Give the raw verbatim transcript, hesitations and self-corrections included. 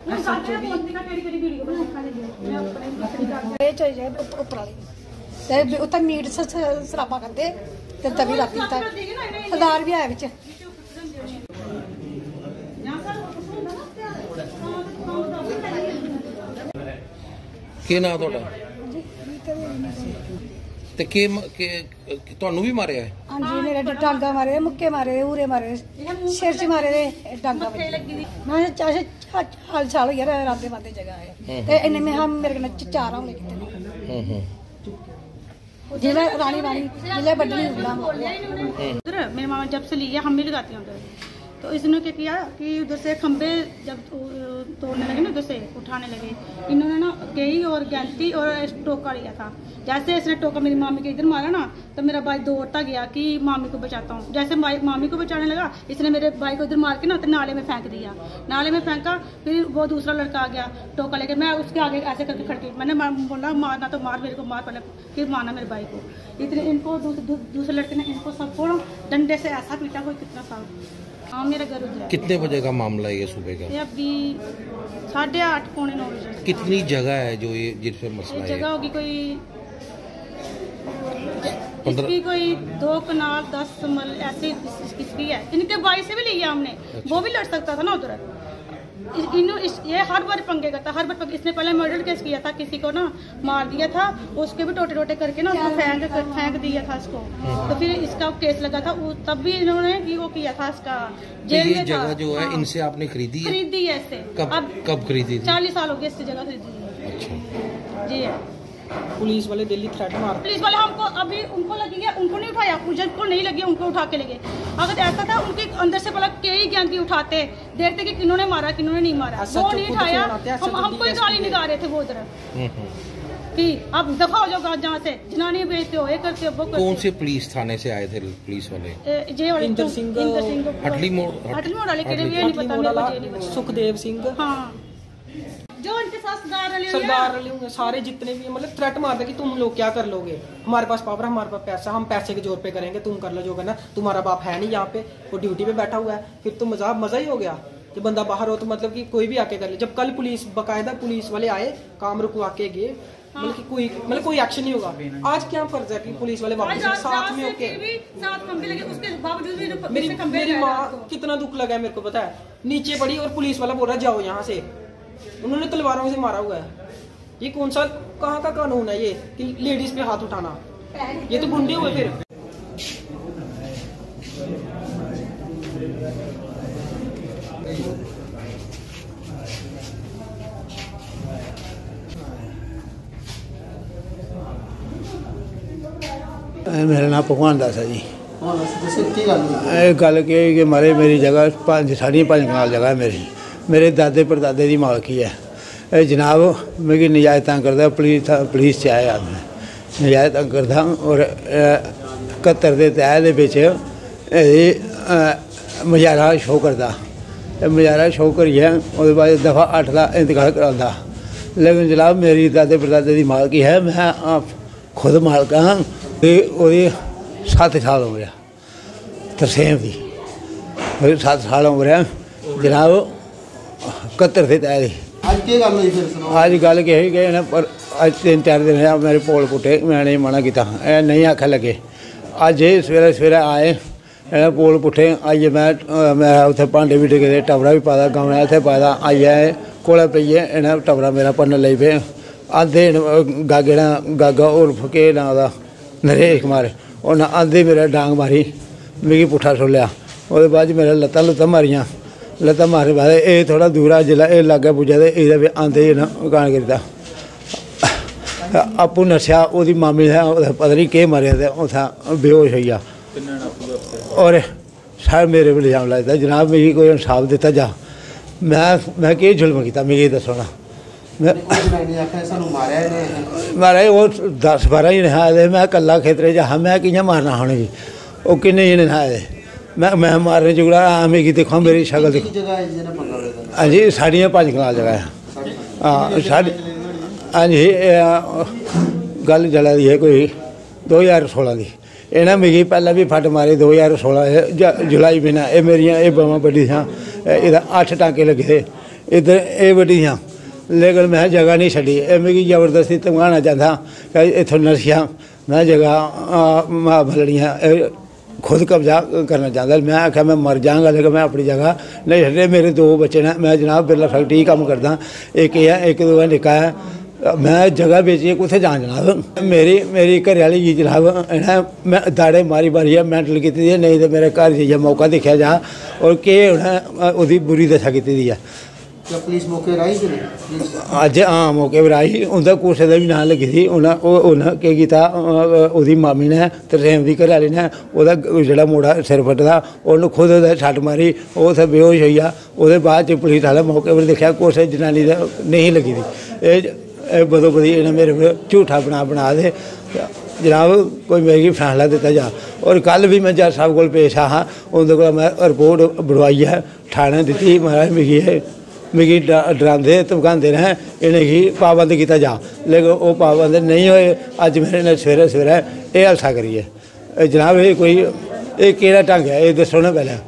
उत्थे मीट शराबा करते तभी राती सरदार भी है बिच। ਕੀ ਨਾਂ ਤੁਹਾਡਾ ਤੇ ਕੀ ਤੁਹਾਨੂੰ ਵੀ ਮਾਰਿਆ ਹੈ? ਹਾਂਜੀ ਮੇਰੇ ਡਾਂਗਾ ਮਾਰੇ, ਮੁੱਕੇ ਮਾਰੇ, ਉਰੇ ਮਾਰੇ, ਸਿਰ ਚ ਮਾਰੇ ਡਾਂਗਾ ਲੱਗੀ। ਮੈਂ ਚਾਹੇ ਹਾਲ ਸਾਲ ਹੋ ਗਿਆ ਰਾਤੇ ਬਾਤੇ जगह है ਤੇ ਇਹਨੇ ਮੈਂ ਮੇਰੇ ਨਾਲ ਚਾਰ ਹਮਲੇ ਕੀਤੇ ਨੇ। ਹੂੰ हूँ जिला रानी रानी जिला बदली उधर मेरे मामा जब से लिया हम भी लगाते हैं उधर। तो इसने क्या किया कि उधर से खंबे जब तोड़ने लगे ना उधर से उठाने लगे, इन्होंने ना कई और गैंती और टोका लिया था। जैसे इसने टोका मेरी मामी के इधर मारा ना तो मेरा भाई दौड़ता गया कि मामी को बचाता हूँ। जैसे मामी को बचाने लगा इसने मेरे भाई को इधर मार के ना तो नाले में फेंक दिया। नाले में फेंका, फिर वो दूसरा लड़का आ गया टोका लेके, मैं उसके आगे ऐसे करके खड़की। मैंने बोला मारना तो मार, मेरे को मार पहले, फिर मारना मेरे भाई को। इतने इनको दूसरे लड़के ने इनको सबको डंडे से ऐसा पीटा कोई कितना साल। हाँ मेरा घर उधर। कितने बजे का मामला है ये सुबह का? ये अभी साढ़े आठ पौने नौ बजे। कितनी जगह है जो ये जिसपे मसला है? जगह होगी कोई इसकी कोई दो कनाल दस मल ऐसे इसकी है। इनके भाई से भी लिया हमने। अच्छा। वो भी लड़ सकता था ना उधर। इस, इस, ये हर बार पंगे करता, हर बार। इसने पहले मर्डर केस किया था, किसी को ना मार दिया था, उसके भी टोटे टोटे करके ना उसको फेंक फेंक दिया था इसको। तो फिर इसका केस लगा था, तब भी इन्होंने वो किया था इसका जेल में। जगह जो है इनसे आपने खरीदी है? खरीदी है इससे। कब अब कब खरीदी? चालीस साल हो गए इससे जगह खरीदी है। अच्छा जी है। पुलिस वाले दिल्ली थ्रेट मार, पुलिस वाले हमको अभी उनको लगी है, उनको नहीं उठाया, जिनको नहीं लगी उनको उठा के लगे। अगर ऐसा था उनके अंदर से पहले कई ज्ञान उठाते, देखते कि किन्होंने मारा किन्होंने नहीं मारा, वो नहीं उठाया। हम हमको ही गाली निकाल रहे थे वो उधर कि अब दफा हो जाओ जहाँ से, जनानी बेचते हो, ये करते हो, वो करते हो। कौन से पुलिस थाने से आए थे पुलिस वाले? जे वाले इंदर सिंह, हटली मोड़, हटली मोड़ वाले के लिए नहीं पता, सुखदेव सिंह। हाँ जो इनके साथ सरदार रले सरदार रले होंगे सारे जितने भी, मतलब थ्रेट मारते कि तुम लोग क्या कर लोगे, हमारे पास पावर, हमारे पास पैसा, हम पैसे के जोर पे करेंगे, तुम कर लो जो करना, तुम्हारा बाप है नहीं यहाँ पे, वो ड्यूटी पे बैठा हुआ है। फिर तो मजा मजा ही हो गया कि बंदा बाहर हो तो मतलब कि कोई भी आके कर ले। जब कल पुलिस बाकायदा पुलिस वाले आए, काम रुकवा के गए, मतलब कि कोई मतलब कोई एक्शन नहीं होगा। आज क्या फर्ज है कि पुलिस वाले वापस साथ में होके उसके बावजूद मेरी मेरी माँ कितना दुख लगा है मेरे को पता है, नीचे पड़ी और पुलिस वाला बोल रहा जाओ यहाँ से, उन्होंने तलवारों से मारा हुआ है। ये कौन सा कहाँ का कानून है ये कि लेडीज पे हाथ उठाना? ये तो गुंडे हुए फिर। मेरा नाम भगवान दास है जी। गल कि मारे मेरी जगह पाँच साढ़े पाँच कनाल जगह है मेरी, मेरे दादे परदादे की मालकी है। जनाब मिगी नजायज तंग करता, पुलिस पुलिस च आया मैं नजायज तंग करता और कत्तर के तैह के मजारा शो करता, मजारा शो करिए उसके बाद दफा अठ का इंतकाल करा। लेकिन जनाब मेरी दादे परदादे की मालकी है, मैं खुद मालक हाँ। सत्त साल हो गया तरसेम की, सत्त साल हो गया जनाब कत्तर से तय दी। अज गल कि पर अज तीन चार दिन है मेरे पोल पुट्टे, मैंने मना किया नहीं आख लगे। अज सवेरे सवेरे आए पोल पुट्टे आइए, मैं मैं उत्थे भांडे भी डिगे, टबरा भी पाया, गवना इतने पाया, आइए कोले पेइए इन्हें टबरा मेरा भरन लग पे। आधे गागे ना गागा उर्फ के ना दा नरेश कुमार, उन्हें आधे मेरा डांग मारी, मिगी पुट्ठा छोलिया। उसके बाद मेरे लत्तां लुत्तां मारियां, लत्तां मारने बाद ये थोड़ा दूर जिला ये लाग्गे पुज्जा तो ये आंदे ही ना गान करता आपू नशा, वो मामी है पता नहीं के मारे तो उत्थें बेहोश हो गया। और सारे मेरे पर इल्जाम लगता जनाब मिगी कोई इंसाफ दिता जा, मैं मैं कि जुल्म किया मिगी दसो ना। महाराज वो दस बारह जने आए, मैं कला खेतरे च हाँ, मैं कि'यां मारना हा उ'नेंगी, ओह् किन्ने जने आए, मैं मैं मारने जुगड़ा हाँ मिगी दिक्खो मेरी शक्ल दिक्खो। हाँ जी साढ़ियां पंज कनाल जगह है हाँ साढ़ी। हाँ जी गल चला दी है कोई दो हज़ार सोलह की, इन्हें मिगी पहले भी फट मारे दो हज़ार सोलह जुलाई महीना। ये मेरिया ये बावां बड्डी था, एह्दा अट्ठ टाँके लगे थे, इधर ये वड्डियां लेकिन मैं जगह नहीं छड़ी ये मिगी जबरदस्ती धमकाना चाहता कि इत्थों नशियां मैं जगह मां बलड़ियां खुद कब्जा करना चाहता मैं आख्या मैं मर जाऊँगा लेकिन मैं अपनी जगह नहीं छड़े मेरे दो बच्चे ने मैं जनाब बिरला फैक्ट्री कम्म करदा एक है एक दो निक्का है मैं जगह बेचिए कुत्थै जान जनाब मेरी मेरी घरै आह्ली जी जनाब इ'नें मैं दाड़े मारी मारियै मैंटल कीती दी है नहीं तो मेरे घर जाइयै मौका दिक्खेआ जा और केह् उ'नें ओह्दी बुरी दशा कीती दी है पुलिस मौके पर आई कि अज्ज हाँ मौके पर आई उं'दा कुसै दा बी नां लग्गी दी उ'नें उ'नें केह् कीता ओह्दी मामी ने तरसेम दी घरै आह्ली ने ओह्दा जेह्ड़ा मुड़ा सिर फट्टदा उ'न्नै खुद ओह्दे सट्ट मारी ओह् उत्थै बेहोश होई गेआ ओह्दे बाद च पुलिस आह्ले मौके पर दिक्खेआ कुसै जनानी दा नहीं लग्गी दी एह् बदो बदी इ'नें मेरे पर झूठा बना बना दे जनाब कोई मिगी फैसला दित्ता जा और कल भी मैं जज साहब कोल पेश हा उं'दे कोला मैं रिपोर्ट बनवाइयै ठाणे दित्ती महाराज मिगी मिगी डरांदे धमकांदे ने इ'नेंगी पाबंद कीता जा लेकिन ओह् पाबंद नहीं होए अज्ज मेरे ने सवेरे सवेरे एह् हलसा करिए जनाब एह् कोई एह् केह्ड़ा ढंग है एह् दस्सो ना पैह्लें